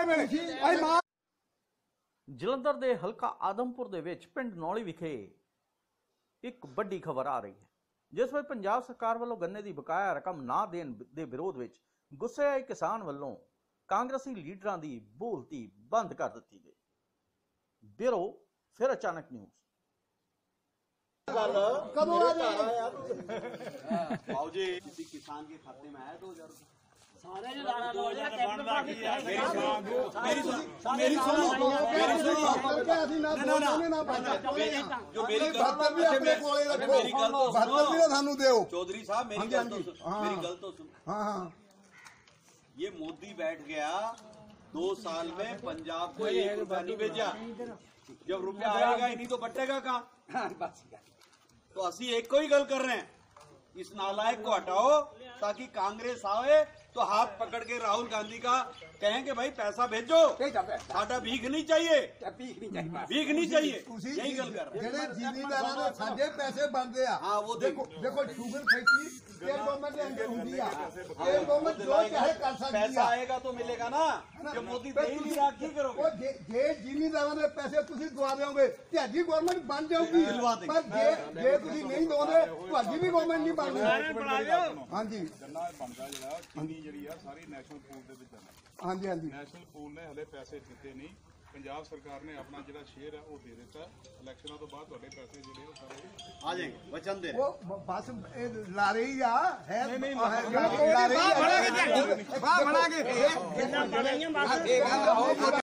ਜਲੰਧਰ ਦੇ ਹਲਕਾ ਆਦਮਪੁਰ ਦੇ ਵਿੱਚ ਪਿੰਡ ਨੌਲੀ ਵਿਖੇ ਇੱਕ ਵੱਡੀ ਖਬਰ ਆ ਰਹੀ ਹੈ, ਜਿਸ ਵਿੱਚ ਪੰਜਾਬ ਸਰਕਾਰ ਵੱਲੋਂ ਗੰਨੇ ਦੀ ਬਕਾਇਆ ਰਕਮ ਨਾ ਦੇਣ ਦੇ ਵਿਰੋਧ ਵਿੱਚ ਗੁੱਸੇ ਆਏ ਕਿਸਾਨ ਵੱਲੋਂ ਕਾਂਗਰਸੀ ਲੀਡਰਾਂ ਦੀ ਬੋਲਤੀ ਬੰਦ ਕਰ ਦਿੱਤੀ ਗਈ। ਬਿਊਰੋ ਫਿਰ ਅਚਾਨਕ ਨਿਊਜ਼। कदों आ जाएगा भाव जी किसी किसान के खाते में आया 2000 रुपये सारे जो दाना लो मेरी चौधरी साहब मेरी गल तो सुनो। हाँ ये मोदी बैठ गया 2 साल में पंजाब को 1 रुपया नहीं भेजा। जब रुपया आएगा ही नहीं तो बटेगा कहाँ। तो असी एक को ही गल कर रहे हैं, इस नालायक को हटाओ ताकि कांग्रेस आए तो हाथ पकड़ के राहुल गांधी का कहें कि भाई पैसा भेजो, साडा भीख नहीं चाहिए, भीख नहीं चाहिए। यही गल कर रहे हैं। ਜ਼ਿਮੀਂਦਾਰਾਂ ਦੇ ਸਾਡੇ ਪੈਸੇ ਬਣਦੇ ਆ। हाँ वो देखो ਦੇਖੋ ਸ਼ੂਗਰ ਫੈਕਟਰੀ ਸਟੇਟ ਗਵਰਨਮੈਂਟ ਦੇ ਅੰਦਰ ਹੁੰਦੀ ਆ। ਸਟੇਟ ਗਵਰਨਮੈਂਟ ਜੋ ਚਾਹੇ ਕਰ ਸਕਦੀ ਆ। पैसा आएगा तो मिलेगा ना। जब मोदी दे ही नहीं रहा की करोगे। ਉਹ ਜੇ ਜ਼ਿਮੀਂਦਾਰਾਂ ਦੇ ਪੈਸੇ ਤੁਸੀਂ ਦਵਾ ਦਿਓਗੇ ਤੁਹਾਡੀ ਗਵਰਨਮੈਂਟ ਬਣ ਜਾਊਗੀ, ਪਰ ਜੇ ਤੁਸੀਂ ਨਹੀਂ ਦੋਗੇ ਤੁਹਾਡੀ ਵੀ ਗਵਰਨਮੈਂਟ ਨਹੀਂ ਬਣਨੀ। ਹਾਂਜੀ ਗੰਨਾ ਬਣਦਾ ਜਿਹੜਾ ਚੀਨੀ ਜਿਹੜੀ ਆ ਸਾਰੀ ਨੈਸ਼ਨਲ ਪੂਲ ਦੇ ਵਿੱਚ ਜਾਂਦਾ। ਹਾਂਜੀ ਹਾਂਜੀ ਨੈਸ਼ਨਲ ਪੂਲ ਨੇ ਹਲੇ ਪੈਸੇ ਦਿੱਤੇ ਨਹੀਂ। ਪੰਜਾਬ ਸਰਕਾਰ ਨੇ ਆਪਣਾ ਜਿਹੜਾ ਸ਼ੇਅਰ ਹੈ ਉਹ ਦੇ ਦਿੱਤਾ। ਇਲੈਕਸ਼ਨਾਂ ਤੋਂ ਬਾਅਦ ਤੁਹਾਡੇ ਪੈਸੇ ਜਿਹੜੇ ਉਹ ਸਾਰੇ आ जाएंगे वचन दे। ਉਹ ਬਸ ਇਹ ਲਾ ਰਹੀ ਆ ਹੈ नहीं ਲਾ ਰਹੀ ਆ। बना के